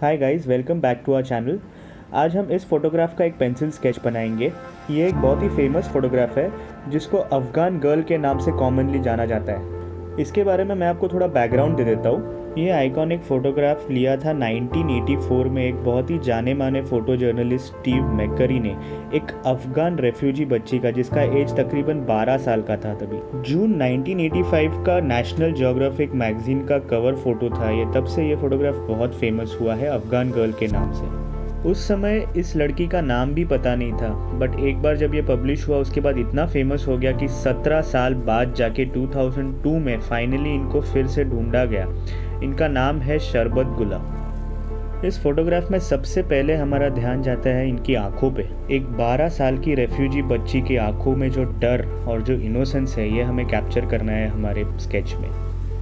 Hi guys, welcome back to our channel. आज हम इस फोटोग्राफ का एक पेंसिल स्केच बनाएंगे। ये एक बहुत ही फेमस फोटोग्राफ है जिसको अफ़गान गर्ल के नाम से कॉमनली जाना जाता है। इसके बारे में मैं आपको थोड़ा बैकग्राउंड दे देता हूँ। ये आइकॉनिक फ़ोटोग्राफ लिया था 1984 में एक बहुत ही जाने माने फ़ोटो जर्नलिस्ट स्टीव मैकरी ने, एक अफ़गान रेफ्यूजी बच्ची का जिसका एज तकरीबन 12 साल का था तभी। जून 1985 का नेशनल ज्योग्राफिक मैगज़ीन का कवर फ़ोटो था ये, तब से ये फ़ोटोग्राफ बहुत फेमस हुआ है अफ़गान गर्ल के नाम से। उस समय इस लड़की का नाम भी पता नहीं था, बट एक बार जब ये पब्लिश हुआ उसके बाद इतना फेमस हो गया कि 17 साल बाद जाके 2002 में फाइनली इनको फिर से ढूंढा गया। इनका नाम है शरबत गुला। इस फोटोग्राफ में सबसे पहले हमारा ध्यान जाता है इनकी आंखों पे। एक 12 साल की रेफ्यूजी बच्ची की आंखों में जो डर और जो इनोसेंस है ये हमें कैप्चर करना है हमारे स्केच में।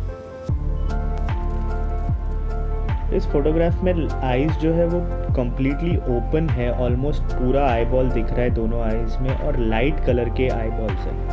इस फोटोग्राफ में आईज जो है वो कम्प्लीटली ओपन है, ऑलमोस्ट पूरा आई बॉल दिख रहा है दोनों आईज में, और लाइट कलर के आई बॉल्स है।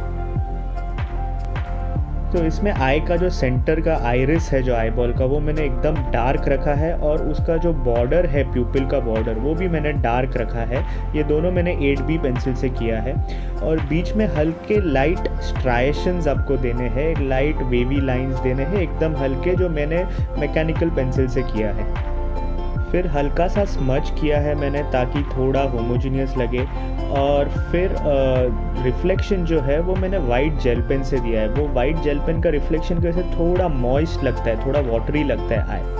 तो इसमें आई का जो सेंटर का आइरिस है जो आई बॉल का, वो मैंने एकदम डार्क रखा है, और उसका जो बॉर्डर है प्यूपिल का बॉर्डर वो भी मैंने डार्क रखा है। ये दोनों मैंने 8B पेंसिल से किया है, और बीच में हल्के लाइट स्ट्राइशंस आपको देने हैं, लाइट वेवी लाइंस देने हैं एकदम हल्के, जो मैंने मैकेनिकल पेंसिल से किया है। फिर हल्का सा स्मच किया है मैंने ताकि थोड़ा होमोजीनियस लगे, और फिर रिफ्लेक्शन जो है वो मैंने वाइट जेल पेन से दिया है। वो वाइट जेल पेन का रिफ्लेक्शन की वजह से थोड़ा मॉइस्ट लगता है, थोड़ा वाटरी लगता है आई।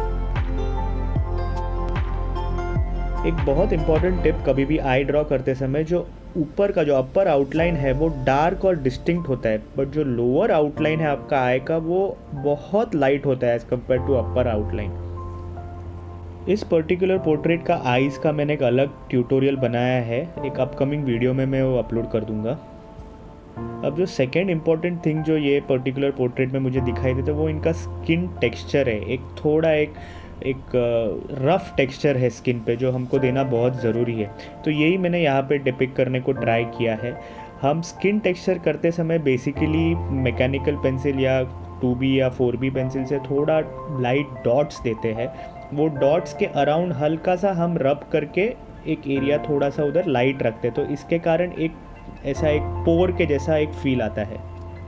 एक बहुत इंपॉर्टेंट टिप, कभी भी आई ड्रॉ करते समय जो ऊपर का जो अपर आउटलाइन है वो डार्क और डिस्टिंक्ट होता है, बट जो लोअर आउटलाइन है आपका आई का वो बहुत लाइट होता है as compare to upper outline. इस पर्टिकुलर पोर्ट्रेट का आईज़ का मैंने एक अलग ट्यूटोरियल बनाया है, एक अपकमिंग वीडियो में मैं वो अपलोड कर दूंगा। अब जो सेकेंड इम्पॉर्टेंट थिंग जो ये पर्टिकुलर पोर्ट्रेट में मुझे दिखाई देता है वो इनका स्किन टेक्सचर है। एक थोड़ा एक रफ़ टेक्सचर है स्किन पे जो हमको देना बहुत ज़रूरी है, तो यही मैंने यहाँ पे डिपिक्ट करने को ट्राई किया है। हम स्किन टेक्सचर करते समय बेसिकली मैकेनिकल पेंसिल या 2B या 4B पेंसिल से थोड़ा लाइट डॉट्स देते हैं। वो डॉट्स के अराउंड हल्का सा हम रब करके एक एरिया थोड़ा सा उधर लाइट रखते, तो इसके कारण एक ऐसा एक पोर के जैसा एक फील आता है।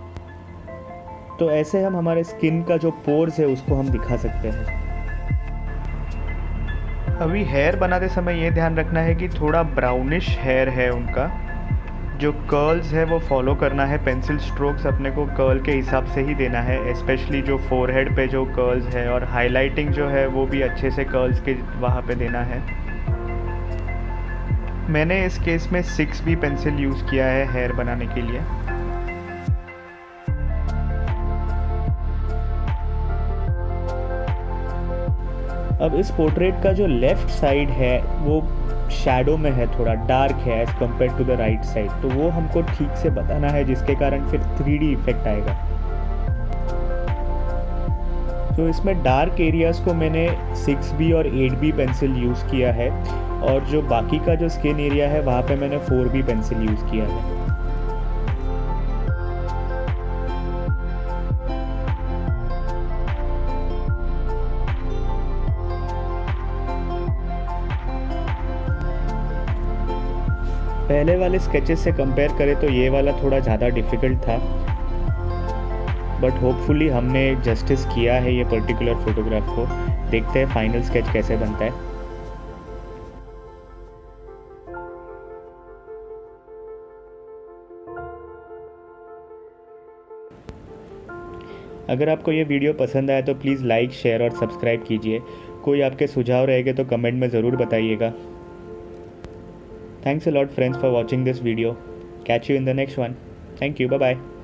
तो ऐसे हम हमारे स्किन का जो पोर्स है उसको हम दिखा सकते हैं। अभी हेयर बनाते समय ये ध्यान रखना है कि थोड़ा ब्राउनिश हेयर है उनका, जो कर्ल्स है वो फॉलो करना है। पेंसिल स्ट्रोक्स अपने को कर्ल के हिसाब से ही देना है, स्पेशली जो फोरहेड पे जो कर्ल्स है, और हाइलाइटिंग जो है वो भी अच्छे से कर्ल्स के वहाँ पे देना है। मैंने इस केस में 6B पेंसिल यूज़ किया है हेयर बनाने के लिए। अब इस पोर्ट्रेट का जो लेफ़्ट साइड है वो शैडो में है, थोड़ा डार्क है as compare to the right side, तो वो हमको ठीक से बताना है जिसके कारण फिर 3D इफेक्ट आएगा। तो इसमें डार्क एरियाज़ को मैंने 6B और 8B पेंसिल यूज़ किया है, और जो बाकी का जो स्किन एरिया है वहाँ पे मैंने 4B पेंसिल यूज़ किया है। पहले वाले स्केचेस से कंपेयर करें तो ये वाला थोड़ा ज़्यादा डिफ़िकल्ट था, बट होपफुली हमने जस्टिस किया है ये पर्टिकुलर फोटोग्राफ को। देखते हैं फाइनल स्केच कैसे बनता है। अगर आपको ये वीडियो पसंद आया तो प्लीज़ लाइक, शेयर और सब्सक्राइब कीजिए। कोई आपके सुझाव रहेंगे तो कमेंट में ज़रूर बताइएगा। Thanks a lot friends for watching this video. Catch you in the next one. Thank you. Bye bye.